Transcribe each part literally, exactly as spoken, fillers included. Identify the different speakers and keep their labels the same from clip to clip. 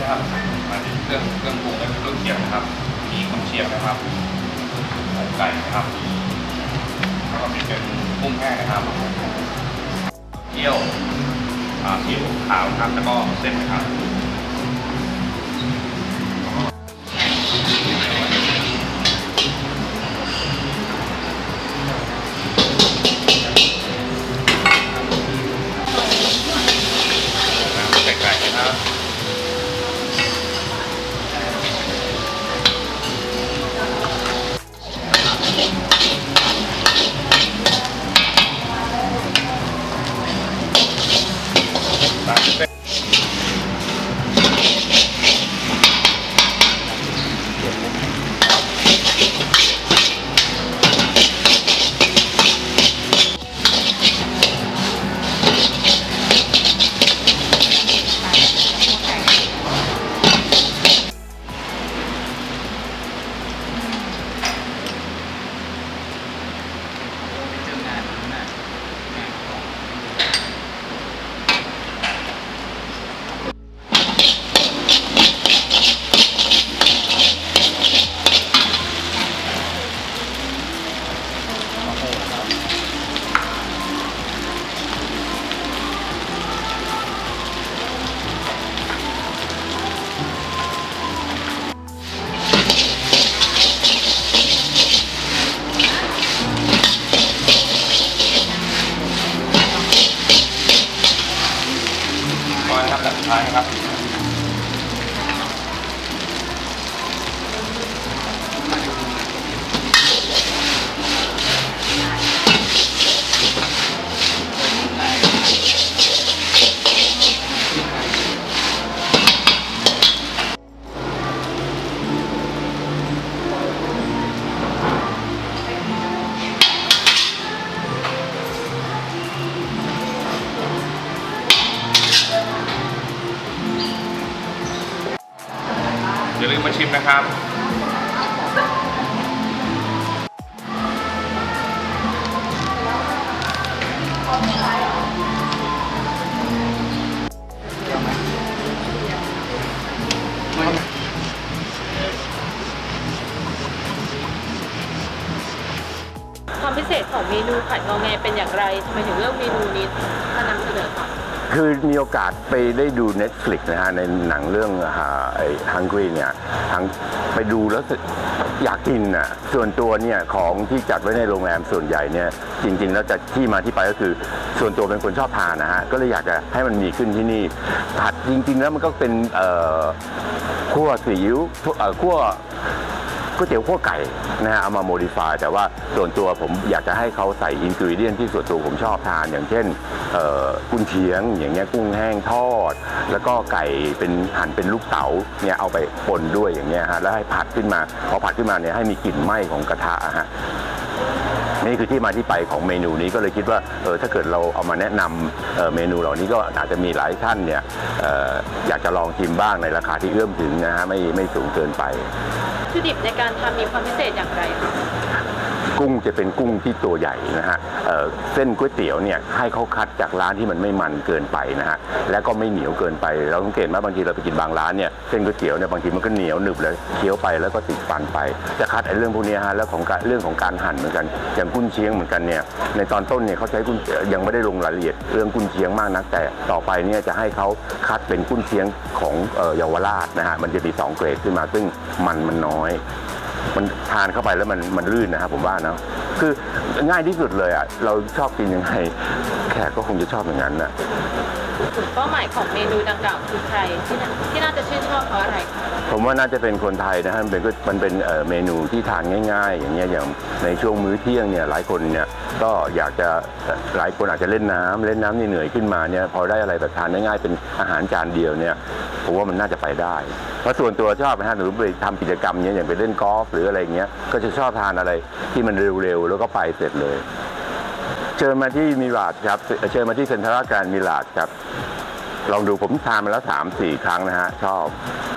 Speaker 1: นะครับมาถึงเครื่องเครื่องปรุงและเครื่องเคียงนะครับมีกุนเชียงนะครับอกไก่นะครับแล้วก็มีเป็นกุ้งแห้งนะครับเกี๊ยวซีอิ๊วขาวครับแล้วก็เส้นนะครับไก่ไก่นะครับแบบสุดท้ายนะครับอย่าลืมมาชิมนะครับ
Speaker 2: ความพิเศษของเมนูผัดงอแงเป็นอย่างไรทำไมถึงเลือกเมนูนี้มานำเสนอคะ
Speaker 3: คือมีโอกาสไปได้ดู Netflix นะฮะในหนังเรื่องไอ้ Hungry เนี่ยทั้งไปดูแล้วอยากกินอ่ะส่วนตัวเนี่ยของที่จัดไว้ในโรงแรมส่วนใหญ่เนี่ยจริงๆแล้วจะที่มาที่ไปก็คือส่วนตัวเป็นคนชอบทานนะฮะก็เลยอยากจะให้มันมีขึ้นที่นี่ผัดจริงๆแล้วมันก็เป็นคั่วซีอิ๊วคั่วก๋วยเตี๋ยวคั่วไก่นะฮะเอามาโมดิฟายแต่ว่าส่วนตัวผมอยากจะให้เขาใส่อินกิวเดียนที่ส่วนตัวผมชอบทานอย่างเช่นกุนเชียงอย่างเงี้ยกุ้งแห้งทอดแล้วก็ไก่เป็นหั่นเป็นลูกเต๋าเนี่ยเอาไปป่นด้วยอย่างเงี้ยฮะแล้วให้ผัดขึ้นมาพอผัดขึ้นมาเนี่ยให้มีกลิ่นไหม้ของกระทะฮะนี่คือที่มาที่ไปของเมนูนี้ก็เลยคิดว่าเออถ้าเกิดเราเอามาแนะนำเเมนูเหล่านี้ก็อาจจะมีหลายท่านเนี่ย อ, อ, อยากจะลองชิมบ้างในราคาที่เอื้อมถึงนะฮะไม่ไม่สูงเกินไป
Speaker 2: วัตถุดิบในการทำมีความพิเศษอย่างไรคะ
Speaker 3: กุ้งจะเป็นกุ้งที่ตัวใหญ่นะฮะ เ, เส้นก๋วยเตี๋ยวเนี่ยให้เขาคัดจากร้านที่มันไม่มันเกินไปนะฮะและก็ไม่เหนียวเกินไปเราสังเกตว่าบางทีเราไปกินบางร้านเนี่ยเส้นก๋วยเตี๋ยวเนี่ยบางทีมันก็เหนียวหนึบเลยเคี้ยวไปแล้วก็ติดฟันไปจะคัดไอ้เรื่องพวกนี้ฮะแล้วของเรื่องของการหั่นเหมือนกันอย่างกุนเชียงเหมือนกันเนี่ยในตอนต้นเนี่ยเขาใช้กุนยังไม่ได้ลงรายละเอียดเรื่องกุนเชียงมากนักแต่ต่อไปเนี่ยจะให้เขาคัดเป็นกุนเชียงของเยาวราชนะฮะมันจะมีสองเกรดขึ้นมาซึ่งมันมันน้อยมันทานเข้าไปแล้วมันมันลื่นนะครับผมว่านะคือง่ายที่สุดเลยอ่ะเราชอบกินยังไงแขกก็คงจะชอบอย่างนั้นนะ
Speaker 2: เป้าหมายของเมนูดังกล่าวคือใครที่ที่น่าจะชื่นชอบเพราะอะไรคะ
Speaker 3: ผมว่าน่าจะเป็นคนไทยนะฮะมันเป็นมันเป็นเมนูที่ทานง่ายๆอย่างเงี้ยอย่างในช่วงมื้อเที่ยงเนี่ยหลายคนเนี่ยก็อยากจะหลายคนอาจจะเล่นน้ำเล่นน้ำเหนื่อยขึ้นมาเนี่ยพอได้อะไรแบบทานง่ายๆเป็นอาหารจานเดียวเนี่ยผมว่ามันน่าจะไปได้เพราะส่วนตัวชอบนะฮะหรือไปทำกิจกรรมเนี้ยอย่างไปเล่นกอล์ฟหรืออะไรเงี้ยก็จะชอบทานอะไรที่มันเร็วๆแล้วก็ไปเสร็จเลยเชิญมาที่มิลาดครับเชิญมาที่เซ็นทรัลแกรนด์มิลาดครับลองดูผมทานมาแล้ว สามสี่ ครั้งนะฮะชอบ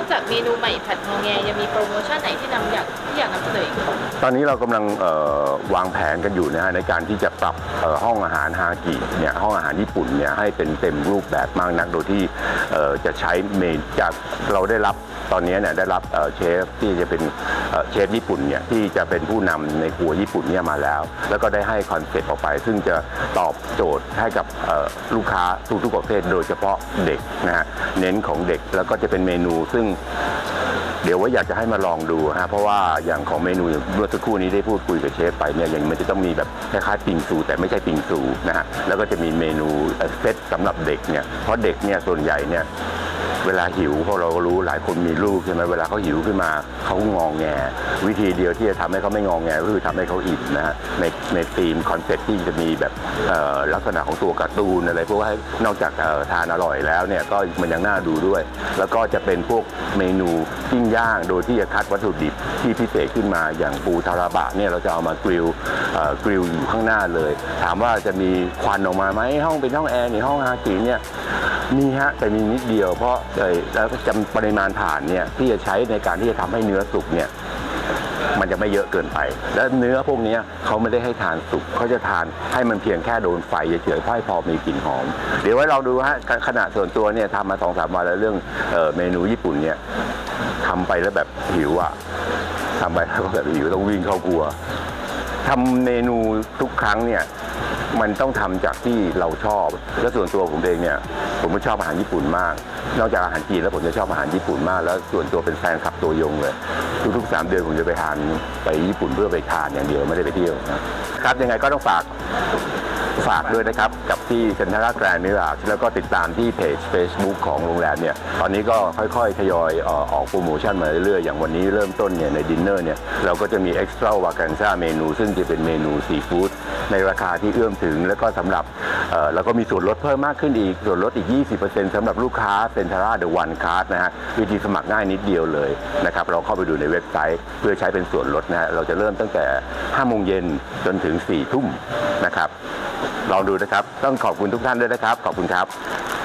Speaker 2: จากเมนูใหม่ผัดงอแงยังมีโปรโมชั่นไหนที่นำอยากที่อยากนำเสนออีกไหม
Speaker 3: ตอนนี้เรากำลังเอ่อวางแผนกันอยู่นะฮะในการที่จะปรับเอ่อห้องอาหารฮากิเนี่ยห้องอาหารญี่ปุ่นเนี่ยให้เป็นเต็มรูปแบบมากนักโดยที่เอ่อจะใช้เมนจากเราได้รับตอนนี้เนี่ยได้รับเอ่อเชฟที่จะเป็นเอ่อเชฟญี่ปุ่นเนี่ยที่จะเป็นผู้นำในครัวญี่ปุ่นเนี่ยมาแล้ว แล้วก็ได้ให้คอนเซ็ปต์ออกไป ซึ่งจะตอบโจทย์ให้กับเอ่อลูกค้าทุกๆประเภทโดยเฉพาะเด็กนะฮะเน้นของเด็กแล้วก็จะเป็นเมนูซึ่งเดี๋ยวว่าอยากจะให้มาลองดูฮะเพราะว่าอย่างของเมนูเมื่อสักครู่นี้ได้พูดคุยกับเชฟไปเนี่ยอย่างมันจะต้องมีแบบคล้ายๆปิงซูแต่ไม่ใช่ปิงซูนะฮะแล้วก็จะมีเมนูเซตสำหรับเด็กเนี่ยเพราะเด็กเนี่ยส่วนใหญ่เนี่ยเวลาหิวพวกเราก็รู้หลายคนมีลูกใช่ไหมเวลาเขาหิวขึ้นมาเขางองแงวิธีเดียวที่จะทำให้เขาไม่งองแงก็คือทำให้เขาอิ่มนะฮะในในธีมคอนเซ็ปต์ที่จะมีแบบลักษณะของตัวการ์ตูนอะไรพวกให้นอกจากทานอร่อยแล้วเนี่ยก็มันยังน่าดูด้วยแล้วก็จะเป็นพวกเมนูปิ้งย่างโดยที่จะคัดวัตถุดิบที่พิเศษขึ้นมาอย่างปูทาราบะเนี่ยเราจะเอามากริลกริลอยู่ข้างหน้าเลยถามว่าจะมีควันออกมาไหมห้องเป็นห้องแอร์ในห้องฮากิเนี่ยมีฮะแต่มีนิดเดียวเพราะแล้วจำปริมาณถ่านเนี่ยที่จะใช้ในการที่จะทำให้เนื้อสุกเนี่ยมันจะไม่เยอะเกินไปและเนื้อพวกนี้เขาไม่ได้ให้ทานสุกเขาจะทานให้มันเพียงแค่โดนไฟเฉยๆให้พอมีกลิ่นหอมเดี๋ยวไว้เราดูฮะขณะส่วนตัวเนี่ยทำมาสองสามวันแล้วเรื่องเอ่อเมนูญี่ปุ่นเนี่ยทำไปแล้วแบบหิวอ่ะทำไปแล้วก็แบบหิวต้องวิ่งเข้าครัวทำเมนูทุกครั้งเนี่ยมันต้องทำจากที่เราชอบและส่วนตัวผมเองเนี่ยผมก็ชอบอาหารญี่ปุ่นมากนอกจากอาหารจีนแล้วผมจะชอบอาหารญี่ปุ่นมากแล้วส่วนตัวเป็นแฟนคลับตัวยงเลยทุกๆสามเดือนผมจะไปทานไปญี่ปุ่นเพื่อไปทานอย่างเดียวไม่ได้ไปเที่ยวนะครับยังไงก็ต้องฝากฝากด้วยนะครับกับที่เซ็นทรัลแกรนด์มิราจแล้วก็ติดตามที่เพจ Facebook ของโรงแรมเนี่ยตอนนี้ก็ค่อยๆทยอยออกโปรโมชั่นมาเรื่อยๆอย่างวันนี้เริ่มต้นเนี่ยในดินเนอร์เนี่ยเราก็จะมีเอ็กซ์ตร้าวากันซ่าเมนูซึ่งจะเป็นเมนูซีฟู้ดในราคาที่เอื้อมถึงแล้วก็สำหรับแล้วก็มีส่วนลดเพิ่มมากขึ้นอีกส่วนลดอีก ยี่สิบเปอร์เซ็นต์ สำหรับลูกค้าเซ็นทรัลเดอะวันคาร์ดนะฮะวิธีสมัครง่ายนิดเดียวเลยนะครับเราเข้าไปดูในเว็บไซต์เพื่อใช้เป็นส่วนลดนะฮะเราจะเริ่มตั้งแต่ห้าโมงเย็นจนถึงสี่ทุ่มนะครับลองดูนะครับต้องขอบคุณทุกท่านด้วยนะครับขอบคุณครับ